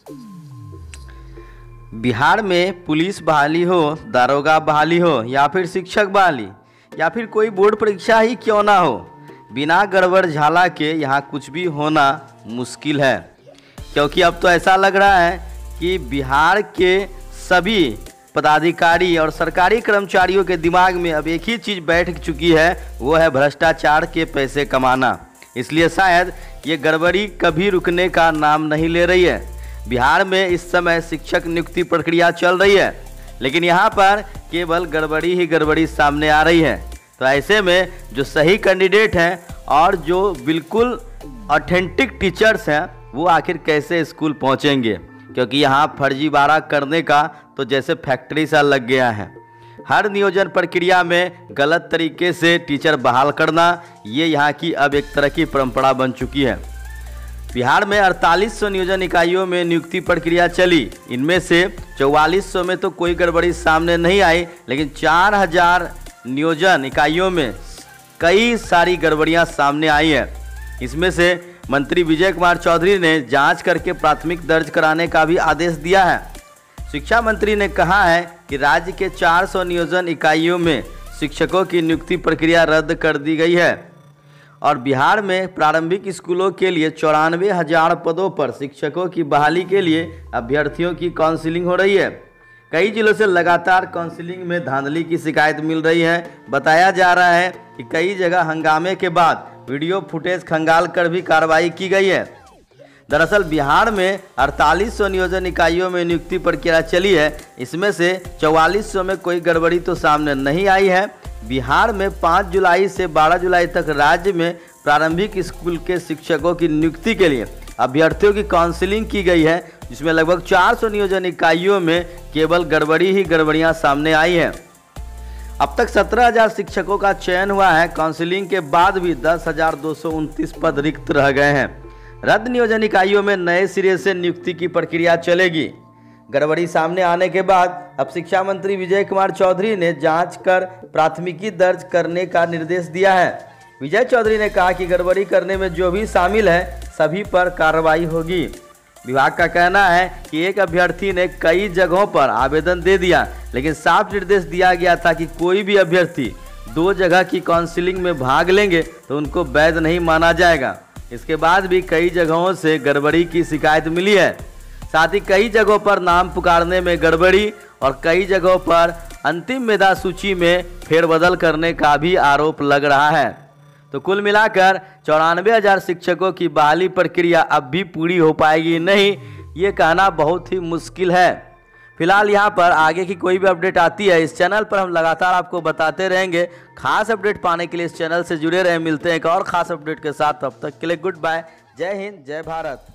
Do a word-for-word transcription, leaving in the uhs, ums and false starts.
बिहार में पुलिस बहाली हो, दारोगा बहाली हो या फिर शिक्षक बहाली या फिर कोई बोर्ड परीक्षा ही क्यों ना हो, बिना गड़बड़ झाला के यहाँ कुछ भी होना मुश्किल है। क्योंकि अब तो ऐसा लग रहा है कि बिहार के सभी पदाधिकारी और सरकारी कर्मचारियों के दिमाग में अब एक ही चीज़ बैठ चुकी है, वो है भ्रष्टाचार के पैसे कमाना। इसलिए शायद ये गड़बड़ी कभी रुकने का नाम नहीं ले रही है। बिहार में इस समय शिक्षक नियुक्ति प्रक्रिया चल रही है, लेकिन यहाँ पर केवल गड़बड़ी ही गड़बड़ी सामने आ रही है। तो ऐसे में जो सही कैंडिडेट हैं और जो बिल्कुल ऑथेंटिक टीचर्स हैं, वो आखिर कैसे स्कूल पहुँचेंगे? क्योंकि यहाँ फर्जीवाड़ा करने का तो जैसे फैक्ट्री सा लग गया है। हर नियोजन प्रक्रिया में गलत तरीके से टीचर बहाल करना, ये यहाँ की अब एक तरह की परंपरा बन चुकी है। बिहार में अड़तालीस सौ नियोजन इकाइयों में नियुक्ति प्रक्रिया चली। इनमें से चौवालीस सौ में तो कोई गड़बड़ी सामने नहीं आई, लेकिन चार हज़ार नियोजन इकाइयों में कई सारी गड़बड़ियां सामने आई हैं। इसमें से मंत्री विजय कुमार चौधरी ने जांच करके प्राथमिक दर्ज कराने का भी आदेश दिया है। शिक्षा मंत्री ने कहा है कि राज्य के चार सौ नियोजन इकाइयों में शिक्षकों की नियुक्ति प्रक्रिया रद्द कर दी गई है और बिहार में प्रारंभिक स्कूलों के लिए चौरानवे हजार पदों पर शिक्षकों की बहाली के लिए अभ्यर्थियों की काउंसलिंग हो रही है। कई जिलों से लगातार काउंसलिंग में धांधली की शिकायत मिल रही है। बताया जा रहा है कि कई जगह हंगामे के बाद वीडियो फुटेज खंगाल कर भी कार्रवाई की गई है। दरअसल बिहार में अड़तालीस सौ नियोजन इकाइयों में नियुक्ति प्रक्रिया चली है। इसमें से चौवालीस सौ में कोई गड़बड़ी तो सामने नहीं आई है। बिहार में पाँच जुलाई से बारह जुलाई तक राज्य में प्रारंभिक स्कूल के शिक्षकों की नियुक्ति के लिए अभ्यर्थियों की काउंसलिंग की गई है, जिसमें लगभग चार सौ नियोजन इकाइयों में केवल गड़बड़ी ही गड़बड़ियां सामने आई हैं। अब तक सत्रह हजार शिक्षकों का चयन हुआ है। काउंसलिंग के बाद भी दस हजार दो सौ उनतीस पद रिक्त रह गए हैं। रद्द नियोजन इकाइयों में नए सिरे से नियुक्ति की प्रक्रिया चलेगी। गड़बड़ी सामने आने के बाद अब शिक्षा मंत्री विजय कुमार चौधरी ने जांच कर प्राथमिकी दर्ज करने का निर्देश दिया है। विजय चौधरी ने कहा कि गड़बड़ी करने में जो भी शामिल है सभी पर कार्रवाई होगी। विभाग का कहना है कि एक अभ्यर्थी ने कई जगहों पर आवेदन दे दिया, लेकिन साफ निर्देश दिया गया था कि कोई भी अभ्यर्थी दो जगह की काउंसलिंग में भाग लेंगे तो उनको वैध नहीं माना जाएगा। इसके बाद भी कई जगहों से गड़बड़ी की शिकायत मिली है। साथ ही कई जगहों पर नाम पुकारने में गड़बड़ी और कई जगहों पर अंतिम मेधा सूची में फेरबदल करने का भी आरोप लग रहा है। तो कुल मिलाकर चौरानवे हजार शिक्षकों की बहाली प्रक्रिया अब भी पूरी हो पाएगी नहीं, ये कहना बहुत ही मुश्किल है। फिलहाल यहाँ पर आगे की कोई भी अपडेट आती है इस चैनल पर हम लगातार आपको बताते रहेंगे। खास अपडेट पाने के लिए इस चैनल से जुड़े रहे। मिलते हैं एक और खास अपडेट के साथ, तब तक के लिए गुड बाय। जय हिंद, जय भारत।